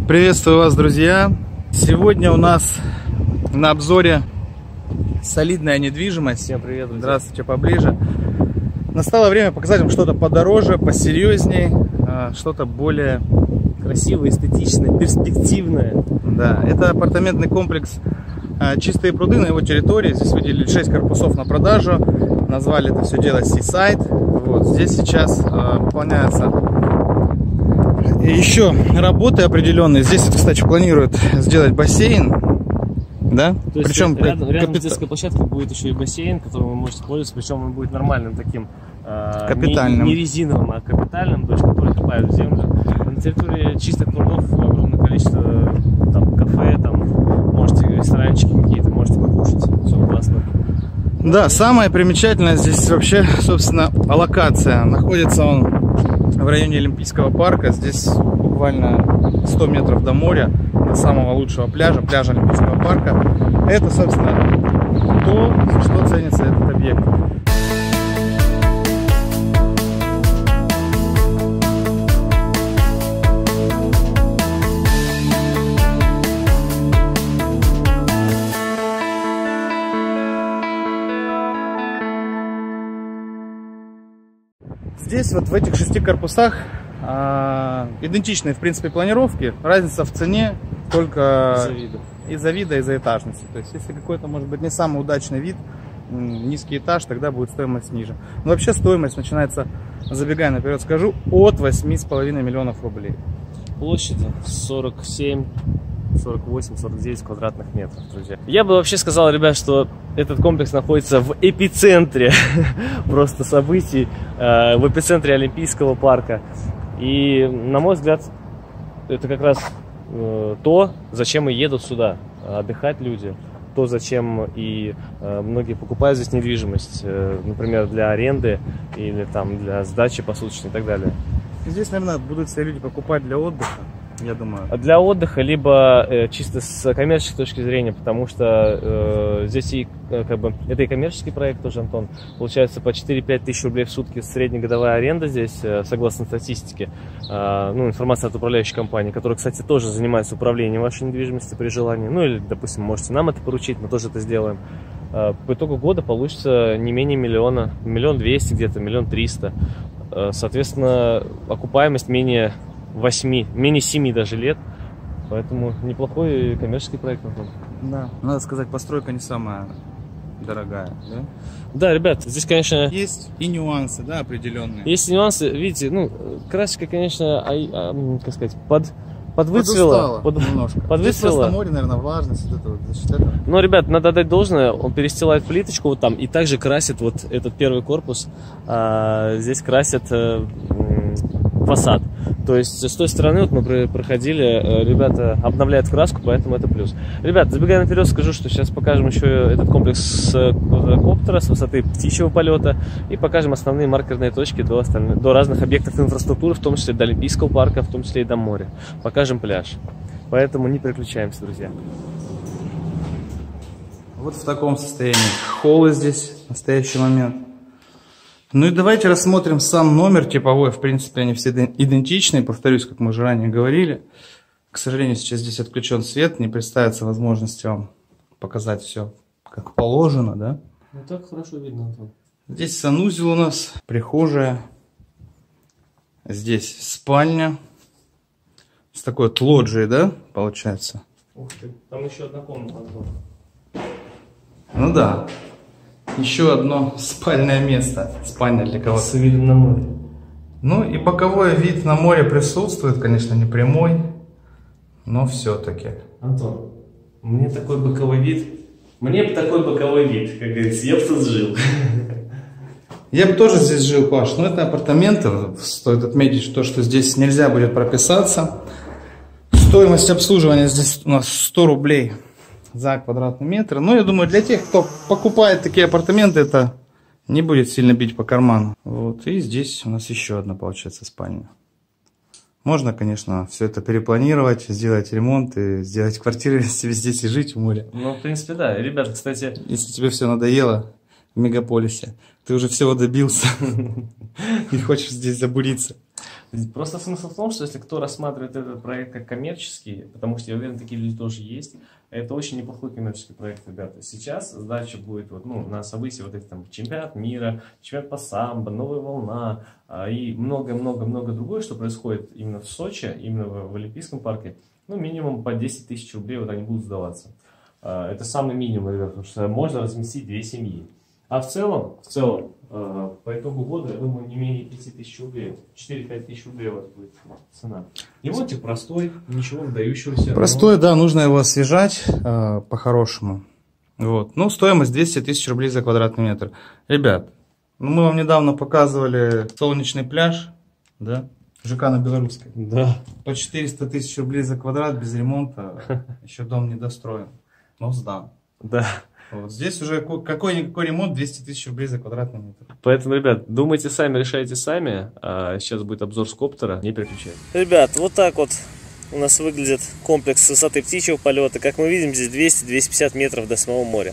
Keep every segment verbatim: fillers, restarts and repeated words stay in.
Приветствую вас, друзья! Сегодня у нас на обзоре солидная недвижимость. Всем привет, друзья. Здравствуйте, поближе. Настало время показать вам что-то подороже, посерьезней, что-то более красивое, эстетичное, перспективное. Да, это апартаментный комплекс «Чистые пруды», на его территории. Здесь выделили шесть корпусов на продажу. Назвали это все дело Seaside. Вот здесь сейчас э, выполняются еще работы определенные. Здесь, кстати, планируют сделать бассейн. Да? То есть Причем рядом, рядом капит... с детской площадкой будет еще и бассейн, которым вы можете пользоваться. Причем он будет нормальным таким, э, капитальным. Не, не резиновым, а капитальным, то есть который копает в землю. На территории чистых прудов огромное количество там, кафе, там, можете ресторанчики какие-то, можете покушать. Все классно. Да, самое примечательное здесь вообще, собственно, локация. Находится он в районе Олимпийского парка. Здесь буквально сто метров до моря, до самого лучшего пляжа, пляжа Олимпийского парка. Это, собственно, то, за что ценится этот объект. Здесь вот в этих шести корпусах а, идентичные, в принципе, планировки. Разница в цене только Из-за вида. из-за вида, из-за этажности. То есть, если какой-то, может быть, не самый удачный вид, низкий этаж, тогда будет стоимость ниже. Но вообще стоимость начинается, забегая наперед скажу, от восьми с половиной миллионов рублей. Площадь сорок семь, сорок восемь, сорок девять квадратных метров, друзья. Я бы вообще сказал, ребят, что этот комплекс находится в эпицентре просто событий, э, в эпицентре Олимпийского парка. И, на мой взгляд, это как раз э, то, зачем и едут сюда отдыхать люди. То, зачем и э, многие покупают здесь недвижимость, э, например, для аренды или там для сдачи посуточной и так далее. Здесь, наверное, будут все люди покупать для отдыха, я думаю. Для отдыха, либо э, чисто с коммерческой точки зрения, потому что э, здесь и э, как бы это и коммерческий проект тоже, Антон. Получается по четыре-пять тысяч рублей в сутки среднегодовая аренда здесь, э, согласно статистике. Э, ну, информация от управляющей компании, которая, кстати, тоже занимается управлением вашей недвижимости при желании. Ну, или, допустим, можете нам это поручить, мы тоже это сделаем. Э, по итогу года получится не менее миллиона, миллион двести где-то, миллион триста. Э, соответственно, окупаемость менее восьми, менее семи даже лет, поэтому неплохой коммерческий проект. Да, надо сказать, постройка не самая дорогая, да? Да, ребят, здесь, конечно, есть и нюансы, да, определенные. Есть нюансы, видите, ну, красочка, конечно, а, а, как сказать, под, подвыцвела, под, немножко. подвыцвела. Здесь просто море, наверное, влажность, вот это вот, за счет этого. Но, ребят, надо отдать должное, он перестилает плиточку вот там и также красит вот этот первый корпус, а, здесь красят а, фасад. То есть с той стороны вот мы проходили, ребята обновляют краску, поэтому это плюс. Ребят, забегая наперед, скажу, что сейчас покажем еще этот комплекс с квадрокоптера, с высоты птичьего полета, и покажем основные маркерные точки до, остальных, до разных объектов инфраструктуры, в том числе до Олимпийского парка, в том числе и до моря. Покажем пляж. Поэтому не переключаемся, друзья. Вот в таком состоянии холлы здесь в настоящий момент. Ну и давайте рассмотрим сам номер типовой. В принципе, они все идентичные. Повторюсь, как мы уже ранее говорили. К сожалению, сейчас здесь отключен свет. Не представится возможности вам показать все как положено, да? Ну так хорошо видно, Антон. Здесь санузел у нас, прихожая. Здесь спальня. С такой вот лоджией, да, получается? Ух ты, там еще одна комната, Антон. Ну да. Еще одно спальное место. Спальня для кого-то. С видом на море. Ну и боковой вид на море присутствует, конечно, не прямой, но все-таки. Антон, мне такой боковой вид, мне бы такой боковой вид, как говорится, я бы тут жил. Я бы тоже здесь жил, Паш, но это апартаменты. Стоит отметить то, что здесь нельзя будет прописаться. Стоимость обслуживания здесь у нас сто рублей за квадратный метр. Но я думаю, для тех, кто покупает такие апартаменты, это не будет сильно бить по карману. Вот. И здесь у нас еще одна, получается, спальня. Можно, конечно, все это перепланировать, сделать ремонт и сделать квартиры себе здесь и жить в море. Ну, в принципе, да. Ребята, кстати... Если тебе все надоело в мегаполисе, ты уже всего добился и хочешь здесь забуриться. Просто смысл в том, что если кто рассматривает этот проект как коммерческий, потому что я уверен, такие люди тоже есть, это очень неплохой коммерческий проект, ребята. Сейчас сдача будет вот, ну, на события вот этих там чемпионат мира, чемпионат по самбо, новая волна а, и много-много-много другое, что происходит именно в Сочи, именно в, в Олимпийском парке. Ну, минимум по десять тысяч рублей вот они будут сдаваться. А, это самый минимум, ребята, потому что можно разместить две семьи. А в целом, в целом, э, по итогу года, я думаю, не менее пяти тысяч рублей. четыре-пять тысяч рублей у вас будет цена. Ремонтик простой, ничего выдающегося. Простой, но... да, нужно его освежать э, по-хорошему. Вот. Ну, стоимость двести тысяч рублей за квадратный метр. Ребят, ну, мы вам недавно показывали солнечный пляж, да, ЖК на Белорусской. Да. По четыреста тысяч рублей за квадрат, без ремонта, еще дом не достроен, но сдан. Да. Вот здесь уже какой-никакой ремонт, двести тысяч рублей за квадратный метр. Поэтому, ребят, думайте сами, решайте сами. А сейчас будет обзор с коптера, не переключайтесь. Ребят, вот так вот у нас выглядит комплекс с высоты птичьего полета. Как мы видим, здесь двести-двести пятьдесят метров до самого моря.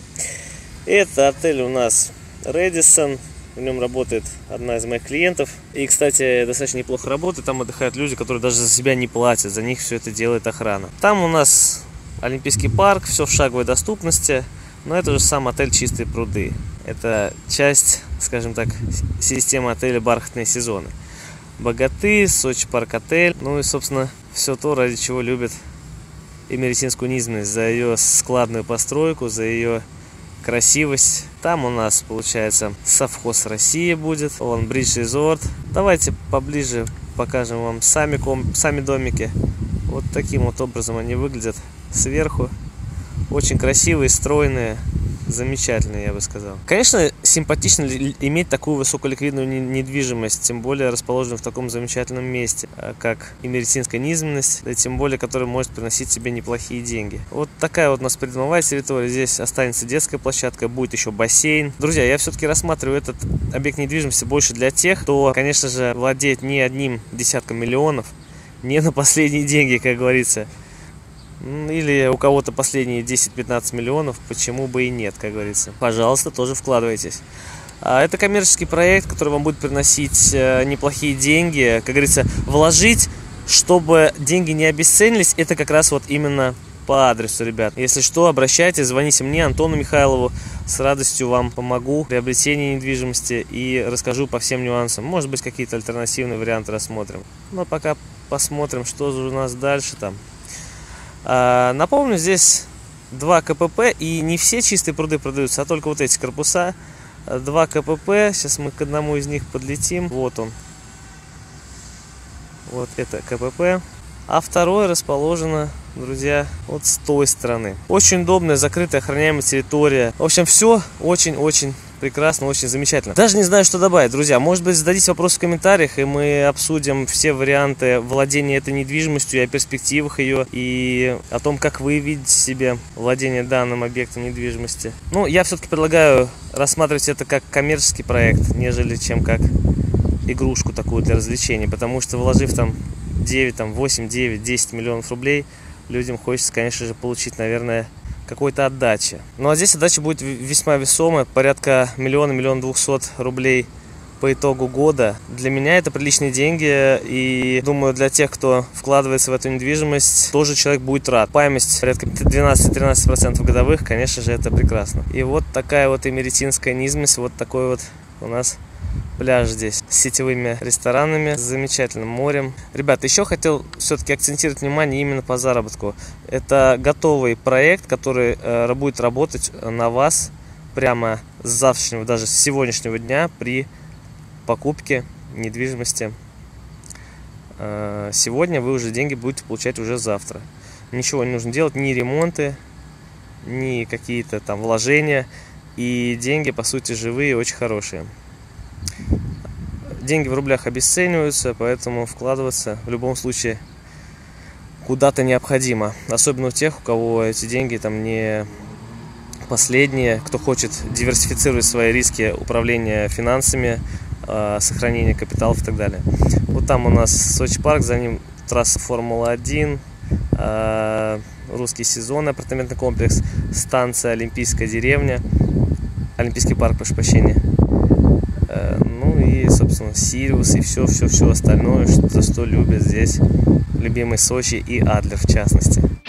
Это отель у нас Рэдисон. В нем работает одна из моих клиентов. И, кстати, достаточно неплохо работает. Там отдыхают люди, которые даже за себя не платят. За них все это делает охрана. Там у нас Олимпийский парк, все в шаговой доступности. Но это же сам отель «Чистые пруды». Это часть, скажем так, системы отеля «Бархатные сезоны». Богаты, Сочи парк отель. Ну и, собственно, все то, ради чего любят Имеретинскую низменность. За ее складную постройку, за ее красивость. Там у нас, получается, совхоз Россия будет. Вон Бридж Резорт. Давайте поближе покажем вам сами, ком... сами домики. Вот таким вот образом они выглядят сверху. Очень красивые, стройные, замечательные, я бы сказал. Конечно, симпатично иметь такую высоколиквидную недвижимость, тем более расположенную в таком замечательном месте, как Имеретинская низменность, да тем более, которая может приносить себе неплохие деньги. Вот такая вот у нас придомовая территория. Здесь останется детская площадка, будет еще бассейн. Друзья, я все-таки рассматриваю этот объект недвижимости больше для тех, кто, конечно же, владеет не одним десятком миллионов, не на последние деньги, как говорится. Или у кого-то последние десять-пятнадцать миллионов, почему бы и нет, как говорится. Пожалуйста, тоже вкладывайтесь. Это коммерческий проект, который вам будет приносить неплохие деньги. Как говорится, вложить, чтобы деньги не обесценились, это как раз вот именно по адресу, ребят. Если что, обращайтесь, звоните мне, Антону Михайлову. С радостью вам помогу в приобретении недвижимости и расскажу по всем нюансам. Может быть, какие-то альтернативные варианты рассмотрим. Но пока посмотрим, что же у нас дальше там. Напомню, здесь два КПП, и не все чистые пруды продаются, а только вот эти корпуса. Два КПП, сейчас мы к одному из них подлетим. Вот он. Вот это КПП. А второе расположено, друзья, вот с той стороны. Очень удобная, закрытая, охраняемая территория. В общем, все очень-очень прекрасно, очень замечательно. Даже не знаю, что добавить, друзья. Может быть, зададите вопрос в комментариях, и мы обсудим все варианты владения этой недвижимостью, и о перспективах ее, и о том, как вы видите себе владение данным объектом недвижимости. Ну, я все-таки предлагаю рассматривать это как коммерческий проект, нежели чем как игрушку такую для развлечения, потому что, вложив там девять, восемь, девять, десять миллионов рублей, людям хочется, конечно же, получить, наверное, какой-то отдачи. Ну а здесь отдача будет весьма весомая, порядка миллиона, миллион двухсот рублей по итогу года. Для меня это приличные деньги, и думаю, для тех, кто вкладывается в эту недвижимость, тоже человек будет рад. Паемость порядка двенадцать-тринадцать процентов годовых, конечно же, это прекрасно. И вот такая вот Имеретинская низменность, вот такой вот у нас пляж здесь с сетевыми ресторанами, с замечательным морем. Ребята, еще хотел все-таки акцентировать внимание именно по заработку. Это готовый проект, который э, будет работать на вас прямо с завтрашнего, даже с сегодняшнего дня при покупке недвижимости. Э, сегодня вы уже деньги будете получать уже завтра. Ничего не нужно делать, ни ремонты, ни какие-то там вложения. И деньги, по сути, живые, очень хорошие. Деньги в рублях обесцениваются, поэтому вкладываться в любом случае куда-то необходимо. Особенно у тех, у кого эти деньги там не последние, кто хочет диверсифицировать свои риски управления финансами, сохранения капиталов и так далее. Вот там у нас Сочи парк, за ним трасса Формула один, русский сезон, апартаментный комплекс, станция Олимпийская деревня, Олимпийский парк, прошу прощения. Ну и собственно, Сириус и все-все-все остальное, что, что любят здесь любимый Сочи и Адлер в частности.